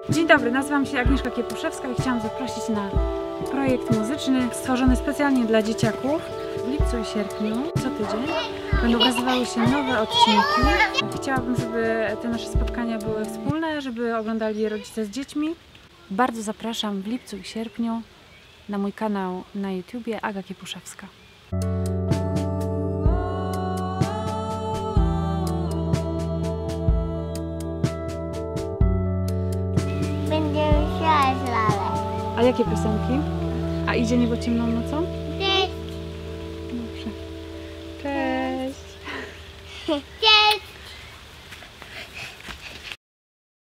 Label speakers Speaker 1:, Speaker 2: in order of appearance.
Speaker 1: Dzień dobry, nazywam się Agnieszka Kiepuszewska i chciałam zaprosić na projekt muzyczny stworzony specjalnie dla dzieciaków. W lipcu i sierpniu co tydzień będą ukazywały się nowe odcinki. Chciałabym, żeby te nasze spotkania były wspólne, żeby oglądali je rodzice z dziećmi. Bardzo zapraszam w lipcu i sierpniu na mój kanał na YouTubie Aga Kiepuszewska.
Speaker 2: Będziemy śpiewać lalek.
Speaker 1: A jakie piosenki? A idzie niebo ciemną nocą?
Speaker 2: Cześć!
Speaker 1: Dobrze. Cześć!
Speaker 2: Cześć!